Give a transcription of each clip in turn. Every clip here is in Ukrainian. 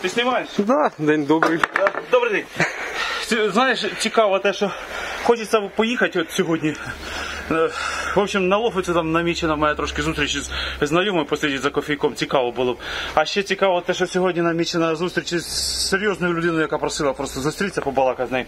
Ти знімаєш? Да, день добрий. Добрий день. Знаєш, цікаво те, що хочеться поїхати от сьогодні. В общем, на Лохвиці там намічена моя трошки зустріч з знайомою, посидіти за кофійком, цікаво було б. А ще цікаво те, що сьогодні намічена зустріч з серйозною людиною, яка просила просто зустрітися, побалакати з нею.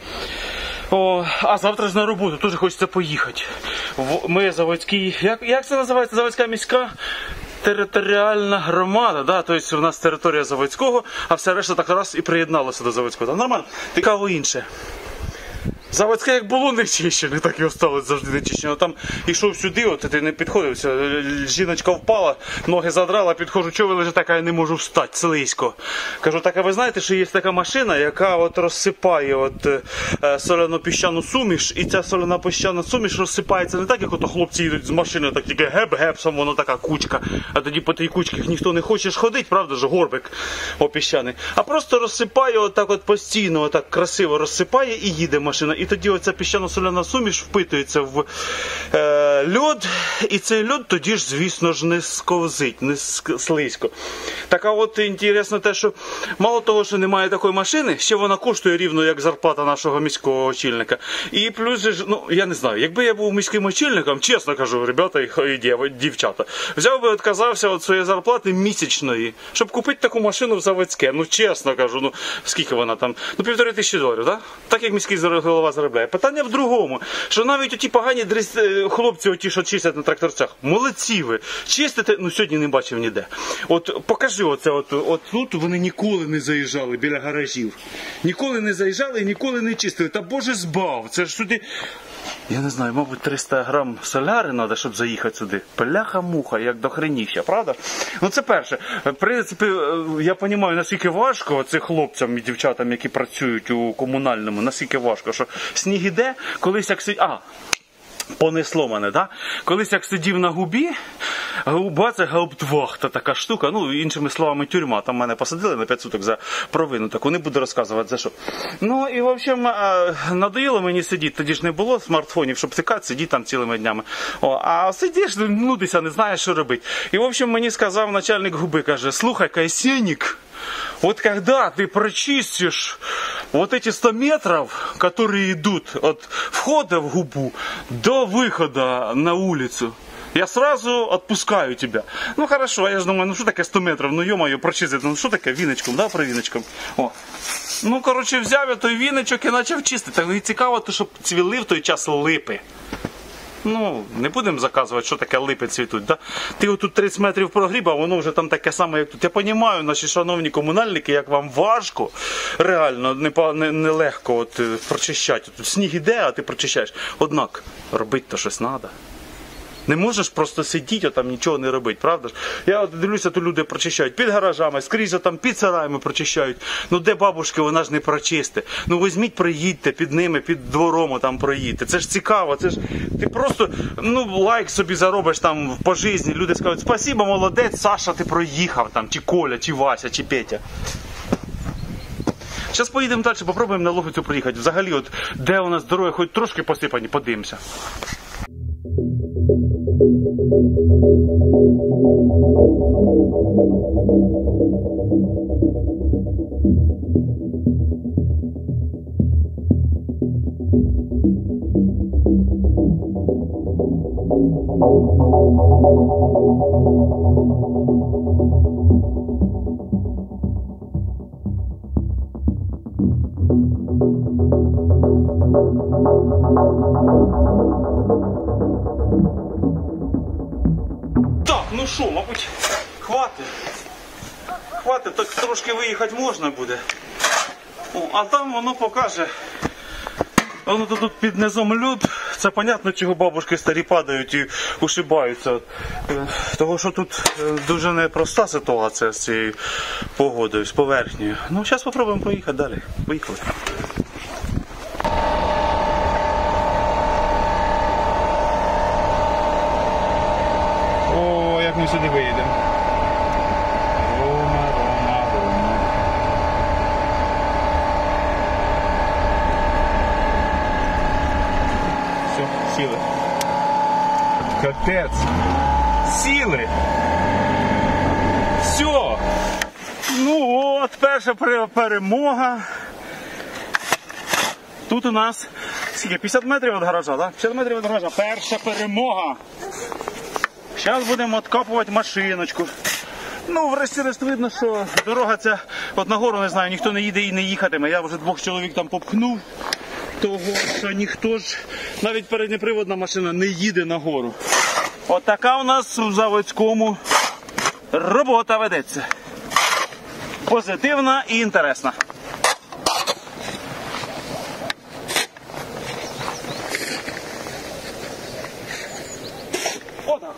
А завтра ж на роботу, теж хочеться поїхати. Ми Заводський, як це називається, Заводська міська? Територіальна громада, да? Тобто у нас територія Заводського, а все решта так раз і приєдналося до Заводського. Та нормально, цікаво інше. Заводське як було нечищене, так і осталось завжди нечищене. Там йшов сюди, от ти не підходився, жіночка впала, ноги задрала, підходжу, чого ви лежите, така я не можу встати, слизько. Кажу, так а ви знаєте, що є така машина, яка от розсипає соляно-піщану суміш, і ця соляно-піщана суміш розсипається не так, як ото хлопці їдуть з машини, так тільки геп-геп, сам воно така кучка, а тоді по тій кучці ніхто не хоче ходити, правда ж, горбик опіщаний, а просто розсипає отак от постійно, отак красиво розсипає і їде машина. І тоді оця піщано-соляна суміш впитується в льод, і цей льод тоді ж, звісно ж, не сковзить, не слизько. Так а от інтересно те, що мало того, що немає такої машини, ще вона коштує рівно, як зарплата нашого міського очільника. І плюс, я не знаю, якби я був міським очільником, чесно кажу, ребята і дівчата, взяв би, відказався від своєї зарплати місячної, щоб купити таку машину в Заводське. Ну, чесно кажу, скільки вона там? $1500, так? Так як міський голова заробляє. Питання в другому, що навіть оті погані хлопці, оті, що чистять на тракторцях, молодці ви, чистите, сьогодні не бачив ніде. От покажи оце, от тут вони ніколи не заїжджали біля гаражів. Ніколи не заїжджали і ніколи не чистили. Та Боже збав, це ж сюди, я не знаю, мабуть, 300 грам соляри треба, щоб заїхати сюди. Пляха-муха, як до хренівща, правда? Це перше. В принципі, я розумію, наскільки важко цим хлопцям і дівчатам, які працюють у комунальному, наскільки важко, що сніг іде, колись як понесло мене, да? Колись як сидів на губі, губа це гауптвахта, така штука, іншими словами тюрма, там мене посадили на 5 суток за провину, таку не буду розказувати за що. І в общем, надоїло мені сидіти, тоді ж не було смартфонів, щоб втикати, сидіти там цілими днями. А сидиш, нудишся, не знаєш, що робити. І в общем, мені сказав начальник губи, каже, слухай, Кайсенік, вот когда ты прочистишь вот эти 100 метров, которые идут от входа в губу до выхода на улицу, я сразу отпускаю тебя. Хорошо, я же думаю, что такое 100 метров, ё-моё, прочистити, что такое, віночком, да, провіночком. Короче, взяв я той віночок і почав чистити. І цікаво, щоб цвіли в той час липи. Не будемо заказувати, що таке липи цвітуть. Да? Ти отут 30 метрів прогріб, а воно вже там таке саме, як тут. Я розумію, наші шановні комунальники, як вам важко, реально, нелегко прочищати. Тут сніг іде, а ти прочищаєш. Однак, робити то щось треба. Не можеш просто сидіти, там нічого не робити, правда ж? Я дивлюся, тут люди прочищають під гаражами, скрізь там під сараями прочищають. Де бабушки, вона ж не прочисти. Візьміть, проїдьте під ними, під двором там проїдьте. Це ж цікаво, це ж ти просто, лайк собі заробиш там по житті. Люди скажуть, спасибо, молодець, Саша, ти проїхав там, чи Коля, чи Вася, чи Петя. Зараз поїдемо далі, попробуємо на Лохвицю проїхати. Взагалі, де у нас дороги, хоч трошки посипані, подивимося. Що, мабуть, хватить, так трошки виїхати можна буде. А там воно покаже, воно тут під низом лід, це понятно, чого бабушки старі падають і ушибаються. Того, що тут дуже непроста ситуація з цією погодою, з поверхнею. Зараз спробуємо проїхати далі. Поїхали. Як ми сюди виїдемо? Рома. Все, сіли. Капець. Сіли. Все. От перша перемога. Тут у нас скільки? 50 метрів від гаража, так? 50 метрів від гаража. Перша перемога. Зараз будемо відкопувати машиночку. Ну, врешті-решт видно, що дорога ця, от нагору, не знаю, ніхто не їде і не їхатиме. Я вже 2 чоловік там попхнув, того, що ніхто ж, навіть переднеприводна машина не їде нагору. От така у нас у Заводському робота ведеться. Позитивна і інтересна. Отак.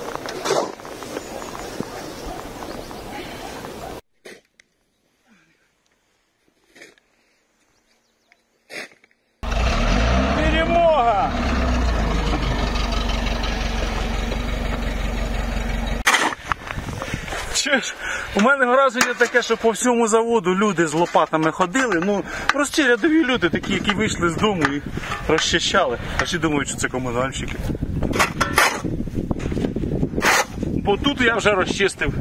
Перемога! Чуєш, у мене враження таке, що по всьому заводу люди з лопатами ходили, ну, прості рядові люди, такі, які вийшли з дому і розчищали. А всі думають, що це комунальщики. Бо тут я вже розчистив.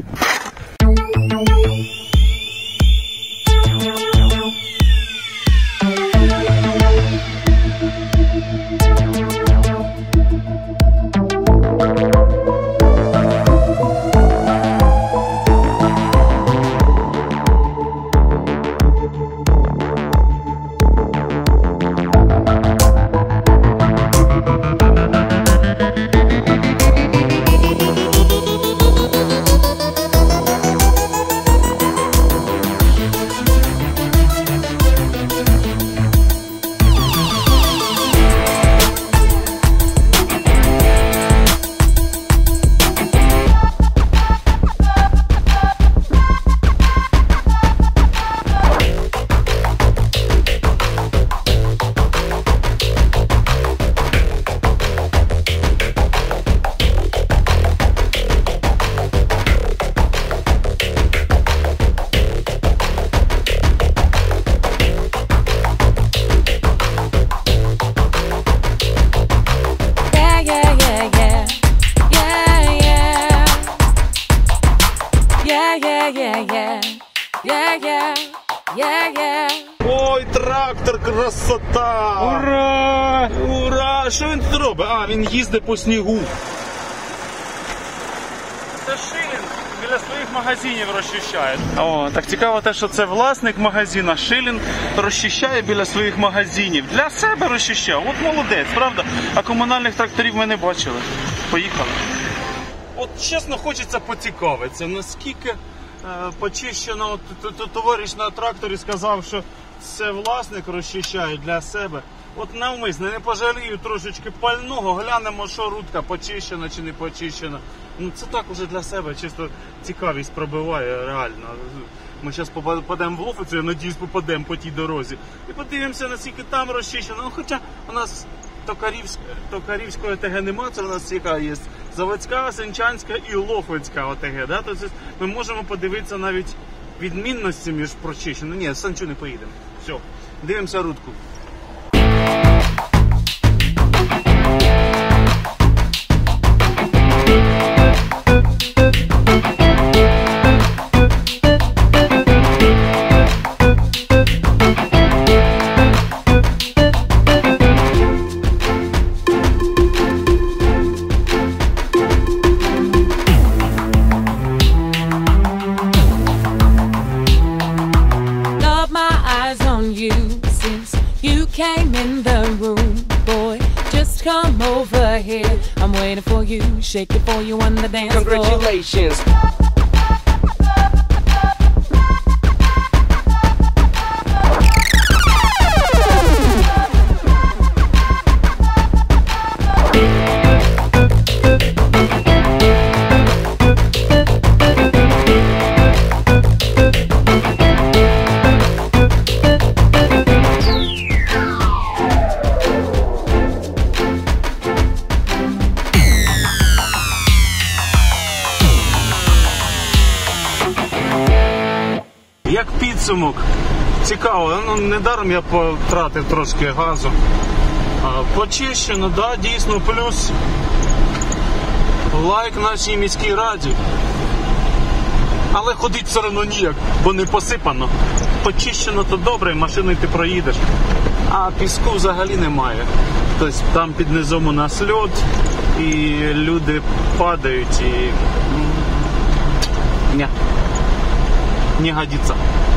Ой, трактор, красота! Ура! Ура! Що він тут робить? А, він їздить по снігу. Це Шилінг біля своїх магазинів розчищає. О, так цікаво те, що це власник магазину. Шилінг розчищає біля своїх магазинів. Для себе розчищав. От молодець, правда? А комунальних тракторів ми не бачили. Поїхали. От чесно хочеться поцікавитися, наскільки почищено. Товариш на тракторі сказав, що це власник розчищає для себе. От навмисно, не пожалію трошечки пального, глянемо, що рудка почищена чи не почищена. Ну це так уже для себе, чисто цікавість пробиває реально. Ми зараз попадемо в Лофицю, я надіюсь, попадемо по тій дорозі. І подивимося, наскільки там розчищено. Ну, хоча у нас Токарівської ОТГ нема, це у нас яка є Заводська, Сенчанська і Лохвицька ОТГ. Да? Тобто ми можемо подивитися навіть відмінності між прочищеними. Ні, в Санчу не поїдемо. Все, дивимося рудку. Came in the room, boy, just come over here. I'm waiting for you, shake it for you on the dance floor. Congratulations. Як підсумок, цікаво, ну недаром я потратив трошки газу. Почищено, да, дійсно, плюс лайк нашій міській раді. Але ходить все одно ніяк, бо не посипано. Почищено то добре, машиною ти проїдеш. А піску взагалі немає. Тобто там під низом у нас льод, і люди падають, і... Не годиться.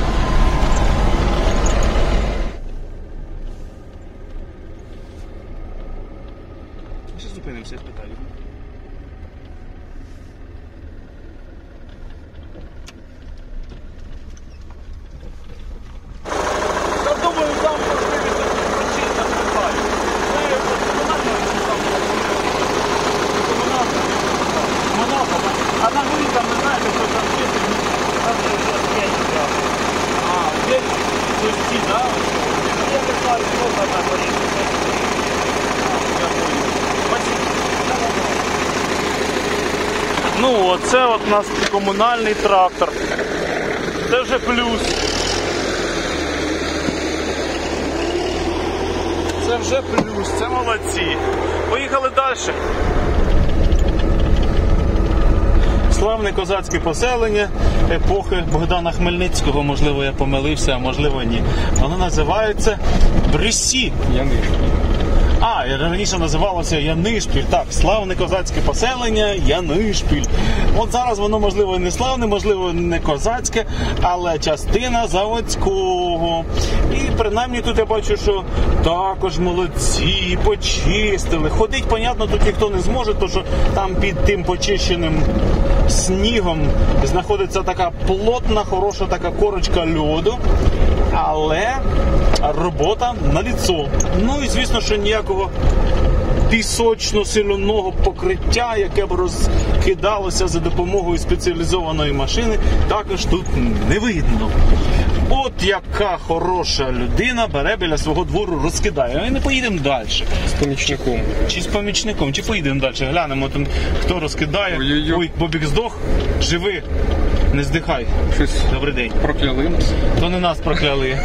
Ще зупинимося, спитаю. Я думаю, там можливість причина спитаю. А на горі там не знаєте, що там є? Там же вже є сусті, так? Я не знаю, що там на горі. Ну, оце от у нас комунальний трактор. Це вже плюс. Це вже плюс, це молодці. Поїхали далі. Славне козацьке поселення епохи Богдана Хмельницького. Можливо, я помилився, а можливо ні. Воно називається Бресі. Раніше називалося Янишпіль. Так, славне козацьке поселення Янишпіль. От зараз воно, можливо, не славне, можливо, не козацьке, але частина заводського. І принаймні тут я бачу, що також молодці, почистили. Ходить, понятно, тут ніхто не зможе, тому що там під тим почищеним снігом знаходиться така плотна, хороша така корочка льоду. Але робота наліцо. Ну і звісно, що ніякого пісочно-силюного покриття, яке б розкидалося за допомогою спеціалізованої машини, також тут не видно. От яка хороша людина бере біля свого двору, розкидає. А ми не поїдемо далі. З помічником. Чи з помічником, чи поїдемо далі. Глянемо, там, хто розкидає. Ой, Бобік здох, живи. Не здихай. Щось добрий день. Прокляли нас. То не нас прокляли.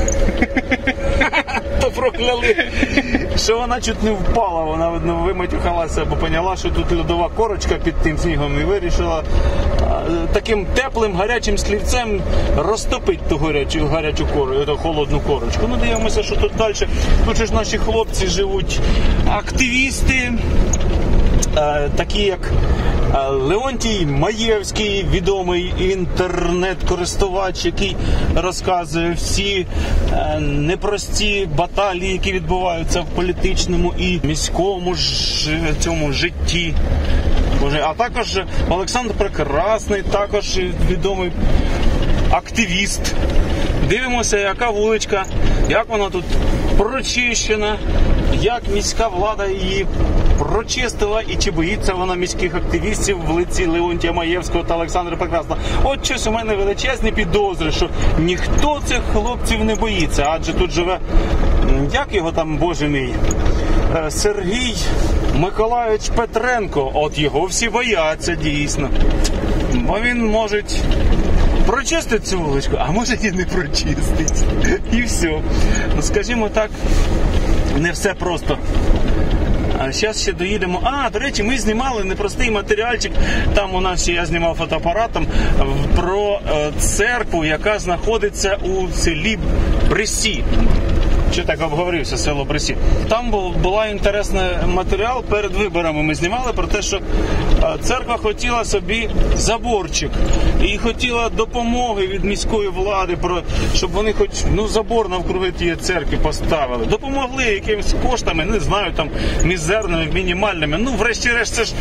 То прокляли. Що вона чуть не впала, вона, видно, виматюхалася, бо поняла, що тут льодова корочка під тим снігом і вирішила таким теплим, гарячим слівцем розтопити ту гарячу холодну корочку. Ну, дивимося, що тут далі. Тут ж наші хлопці живуть, активісти, такі як Леонтій Маєвський, відомий інтернет-користувач, який розказує всі непрості баталії, які відбуваються в політичному і міському цьому житті. А також Олександр Прекрасний, також відомий активіст. Дивимося, яка вуличка, як вона тут прочищена, як міська влада її прочистила і чи боїться вона міських активістів в лиці Леонтія Маєвського та Олександра Прекрасного. От щось у мене величезні підозри, що ніхто цих хлопців не боїться, адже тут живе, як його там, боже мій, Сергій Миколайович Петренко. От його всі бояться, дійсно. Бо він може прочистить цю вуличку, а може і не прочистить. І все. Ну, скажімо так, не все просто. А зараз ще доїдемо. До речі, ми знімали непростий матеріальчик, там у нас ще я знімав фотоапаратом, про церкву, яка знаходиться у селі Бресі. Що так обговорився, село Бресі. Там була інтересний матеріал, перед виборами ми знімали про те, що церква хотіла собі заборчик і хотіла допомоги від міської влади, щоб вони хоч забор навкруги тієї церкви поставили. Допомогли якимись коштами, не знаю, там мізерними, мінімальними. Врешті-решт, це ж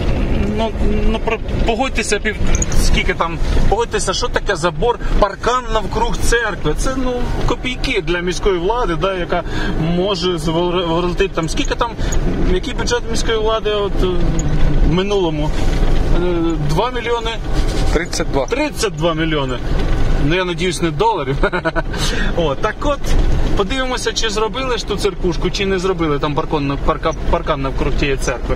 погодьтеся, скільки там, погодьтеся, що таке забор, паркан навкруг церкви. Це, копійки для міської влади, яка може зворотити там, скільки там, який бюджет міської влади в минулому? 2 мільйони? 32. 32 мільйони. Я надіюсь, не доларів. Так от, подивимося, чи зробили ж ту церквушку, чи не зробили там паркан навкруг тієї церкви.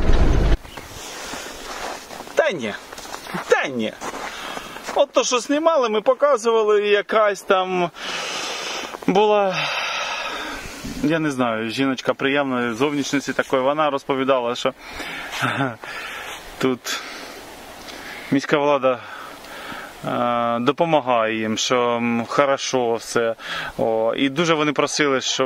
Та ні. От то, що знімали, ми показували, якась там була, я не знаю, жіночка приємної зовнішності такої, вона розповідала, що тут міська влада допомагає їм, що хорошо все. І дуже вони просили, щоб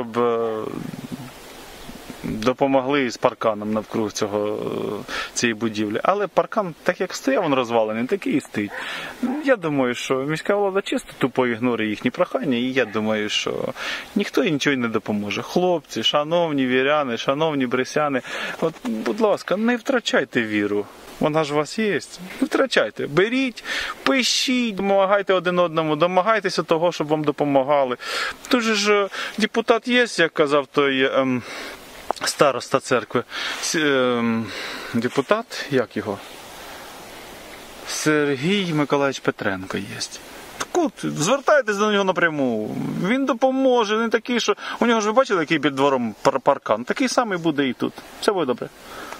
допомогли з парканом навкруг цієї будівлі. Але паркан, так як стояв, він розвалений, такий і стоїть. Я думаю, що міська влада чисто тупо ігнорує їхні прохання, і я думаю, що ніхто їй нічого не допоможе. Хлопці, шановні віряни, шановні бресяни, от, будь ласка, не втрачайте віру. Вона ж у вас є. Не втрачайте. Беріть, пишіть, допомагайте один одному, домагайтеся того, щоб вам допомагали. Тут же ж депутат є, як казав той староста церкви. Депутат, як його? Сергій Миколаївич Петренко є. Так от, звертайтесь до нього напряму. Він допоможе, не такий, що... У нього ж ви бачили, який під двором паркан? Такий самий буде і тут. Все буде добре.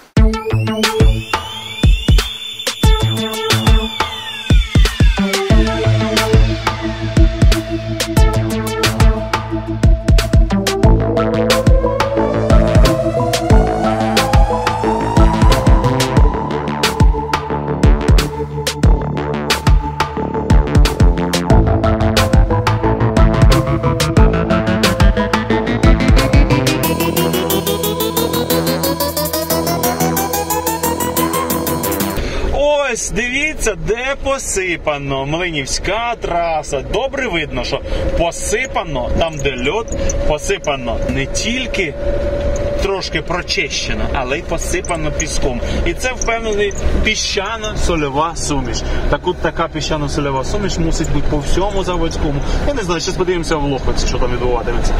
Ось, дивіться, де посипано. Млинівська траса. Добре видно, що посипано, там де льод, посипано не тільки трошки прочищено, але й посипано піском. І це, впевнений, піщано-сольова суміш. Так от така піщано-сольова суміш мусить бути по всьому Заводському. Я не знаю, зараз подивимося в Лохвиці, що там відбуватиметься.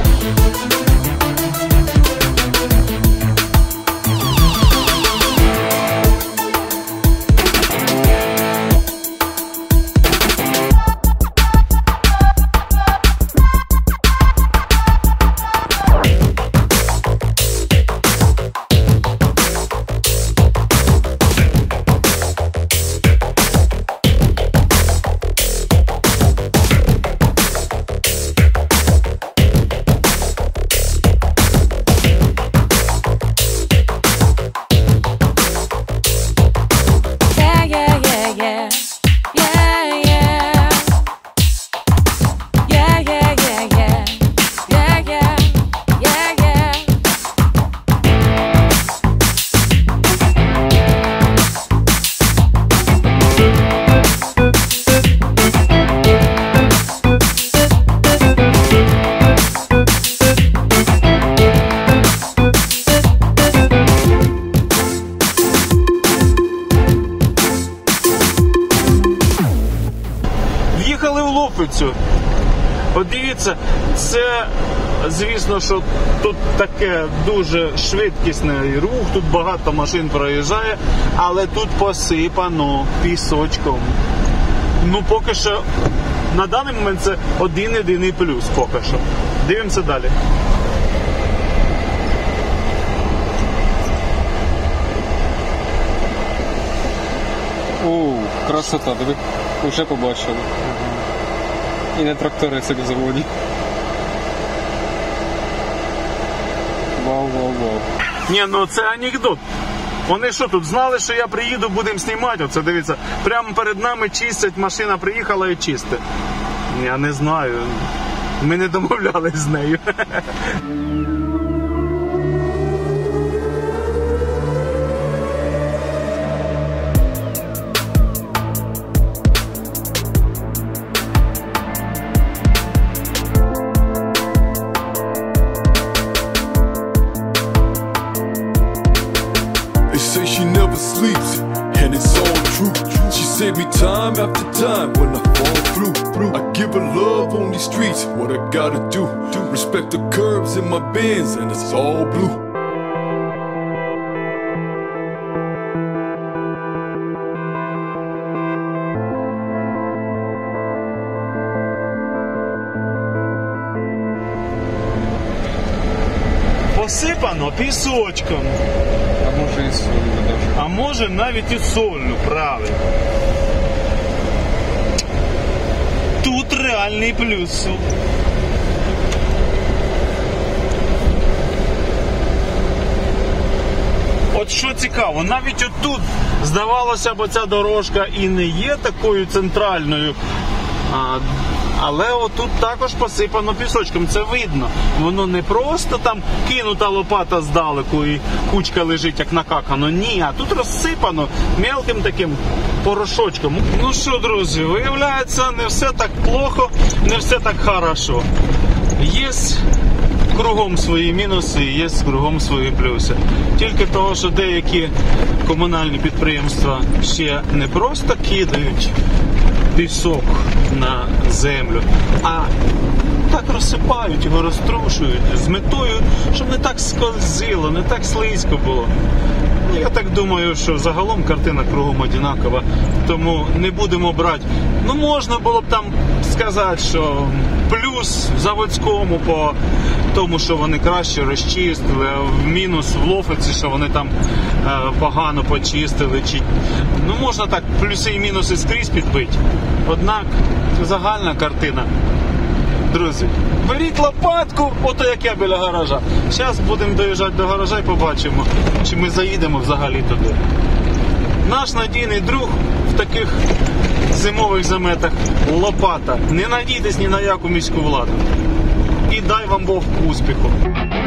От дивіться, це, звісно, що тут таке дуже швидкісний рух, тут багато машин проїжджає, але тут посипано пісочком. Ну, поки що, на даний момент це один плюс, поки що. Дивимося далі. О, красота, диви, вже побачили. І не трактори собі заводять. Вау. Ні, ну це анекдот. Вони що тут, знали, що я приїду, будемо знімати? Оце, дивіться, прямо перед нами чистять, машина приїхала і чистить. Я не знаю, ми не домовлялись з нею. Sleeps, and it's all true. She saved me time after time when I fall through. I give her love on these streets, what I gotta do. Respect the curves in my Benz, and it's all blue. Посипано пісочком. А може і солью навіть. А може навіть і солью, правильно. Тут реальний плюс. От що цікаво, навіть отут, здавалося б, ця дорожка і не є такою центральною, але отут також посипано пісочком, це видно. Воно не просто там кинута лопата здалеку і кучка лежить як накакано, ні, а тут розсипано мелким таким порошочком. Ну що, друзі, виявляється, не все так плохо, не все так хорошо. Є кругом свої мінуси, є кругом свої плюси. Тільки того, що деякі комунальні підприємства ще не просто кидають пісок на землю, а так розсипають його, розтрушують з метою, щоб не так скользило, не так слизько було. Я так думаю, що загалом картина кругом одинакова, тому не будемо брати. Ну, можна було б там сказати, що плюс в заводському по тому, що вони краще розчистили, а в мінус в Лофиці, що вони там погано почистили. Ну, можна так плюси і мінуси скрізь підбити. Однак загальна картина. Друзі, беріть лопатку, ото як я біля гаража. Зараз будемо доїжджати до гаража і побачимо, чи ми заїдемо взагалі туди. Наш надійний друг в таких зимових заметах – лопата. Не надійтесь ні на яку міську владу. І дай вам Бог успіху.